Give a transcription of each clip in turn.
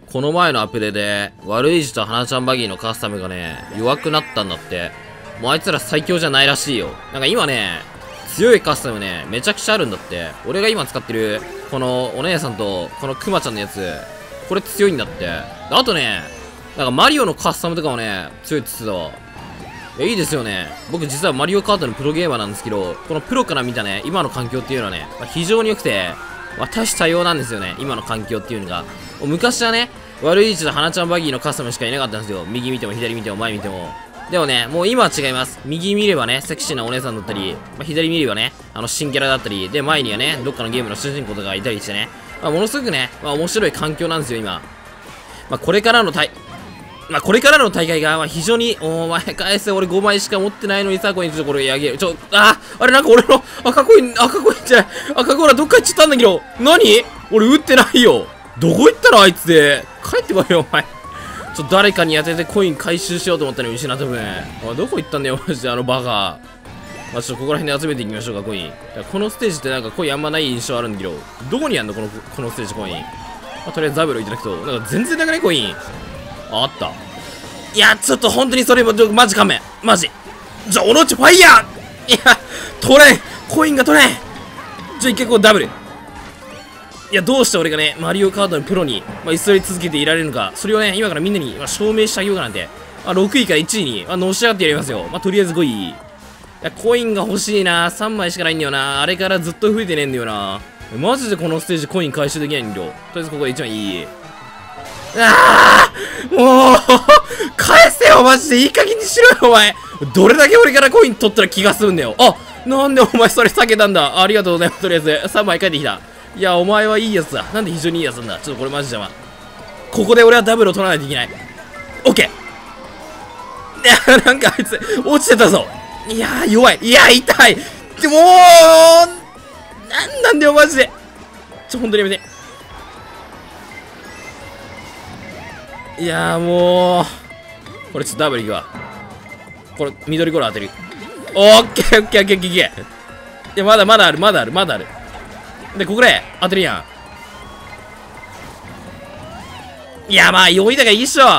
この前のアップデートで、悪い字と花ちゃんバギーのカスタムがね、弱くなったんだって。もうあいつら最強じゃないらしいよ。なんか今ね、強いカスタムね、めちゃくちゃあるんだって。俺が今使ってる、このお姉さんと、このクマちゃんのやつ、これ強いんだって。あとね、なんかマリオのカスタムとかもね、強いって言ってたわ。いや、いいですよね。僕実はマリオカートのプロゲーマーなんですけど、このプロから見たね、今の環境っていうのはね、非常に良くて、多種多様なんですよね、今の環境っていうのが。昔はね、悪い位置と花ちゃんバギーのカスタムしかいなかったんですよ。右見ても左見ても前見ても。でもね、もう今は違います。右見ればね、セクシーなお姉さんだったり、左見ればね、新キャラだったり、で、前にはね、どっかのゲームの主人公とかいたりしてね、ものすごくね、面白い環境なんですよ、今。これからの大会が、非常に、お前返せ、俺5枚しか持ってないのにさ、これ、これ、あげる。あれなんか俺の赤コインじゃない、赤コーラどっか行っちゃったんだけど、何俺撃ってないよ。どこ行ったのあいつで。帰ってこいよ、お前。誰かに当ててコイン回収しようと思ったのに失った分。どこ行ったんだよ、マジで、あのバカ。ここら辺で集めていきましょうか、コイン。このステージってなんかコインあんまない印象あるんだけど、どこにあんのこのステージコイン。とりあえずザブロいただくと、なんか全然なくないコイン。あった。いや、ちょっと本当にそれも、マジ勘弁。マジ。オロチファイヤー。いや、取れん。コインが取れん。一回こうダブル。いや、どうして俺がね、マリオカートのプロに、居座り続けていられるのか、それをね、今からみんなに、証明してあげようかなんて。6位から1位に、のし上がってやりますよ。とりあえず5位。いや、コインが欲しいな。3枚しかないんだよな。あれからずっと増えてねえんだよな。マジでこのステージコイン回収できないんだよ。とりあえずここで1枚いい。もう返せよ、マジで。いい加減にしろよ、お前。どれだけ俺からコイン取ったら気がするんだよ。なんでお前それ避けたんだ。ありがとうございます。とりあえず3枚返ってきた。いや、お前はいいやつだ。なんで非常にいいやつなんだ。これマジ邪魔。ここで俺はダブルを取らないといけない。オッケー。いや、なんかあいつ落ちてたぞ。いやー、弱い。いや、痛い。でもなんだよ、マジで。本当にやめて。いやー、もうこれダブルいくわ。これ緑ゴロ当てる。オッケーオッケーオッケーオッケー。いや、まだある。で、ここで当てるやん。いや、余裕だからいいっしょ。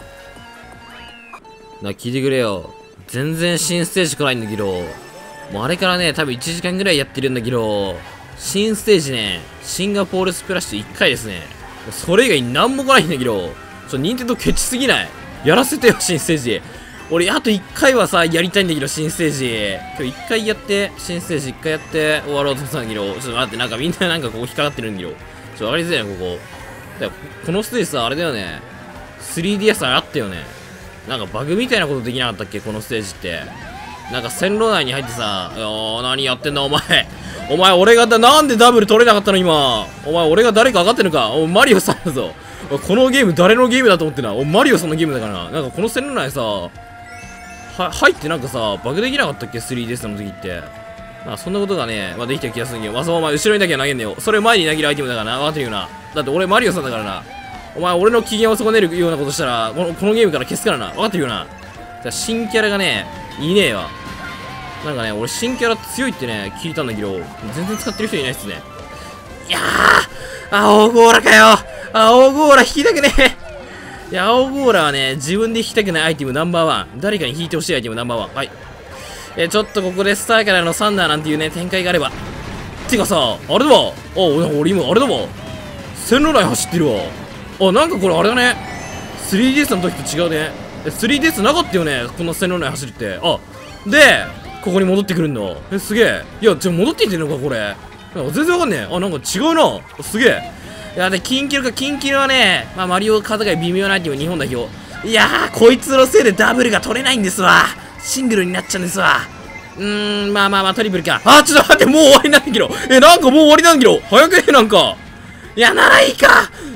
聞いてくれよ。全然新ステージ来ないんだけど、もうあれからね、多分1時間ぐらいやってるんだけど、新ステージね、シンガポールスプラッシュ1回ですね。それ以外なんも来ないんだけど、任天堂ケチすぎない？やらせてよ、新ステージ。俺、あと1回はさ、やりたいんだけど、新ステージ。今日1回やって、新ステージ1回やって終わろうと思ったんだけど、待って、なんかみんななんかここ引っかかってるんだよ。わかりづらいな、ここ。このステージさ、あれだよね。3DS あったよね。なんかバグみたいなことできなかったっけ、このステージって。なんか線路内に入ってさ、何やってんだ、お前。お前、俺がなんでダブル取れなかったの、今。お前、俺が誰か分かってるのか。マリオさんだぞ。このゲーム誰のゲームだと思ってんな。マリオさんのゲームだからな。なんかこの線路内さ、入ってなんかさ、バグできなかったっけ 3DS の時って。そんなことがね、できた気がするけど、お前後ろにだけは投げんだよ。それ前に投げるアイテムだからな。分かってるよな。だって俺マリオさんだからな。お前俺の機嫌を損ねるようなことしたら、このゲームから消すからな。分かってるよな。新キャラがね、いねえわ。なんかね、俺新キャラ強いってね、聞いたんだけど、全然使ってる人いないっすね。いやー、青ゴーラかよ。青ゴーラ引きたくねえ。いや、青ゴーラはね、自分で引きたくないアイテムナンバーワン。誰かに引いてほしいアイテムナンバーワン。はい。ちょっとここでスターからのサンダーなんていうね、展開があれば。てかさ、あれだわ。俺今、あれだわ。線路内走ってるわ。なんかこれあれだね。3DS の時と違うね。3DS なかったよね。こんな線路内走るって。で、ここに戻ってくるんだ。すげえ。いや、戻ってきてんのか、これ。全然わかんねえ。なんか違うな。すげえ。いや、で、キンキルはね、マリオカート界微妙なアイテム、日本代表。いやー、こいつのせいでダブルが取れないんですわ。シングルになっちゃうんですわ。トリプルか。ちょっと待って、もう終わりなんだけど。なんかもう終わりなんだけど。早くね、なんか。いや、7位か。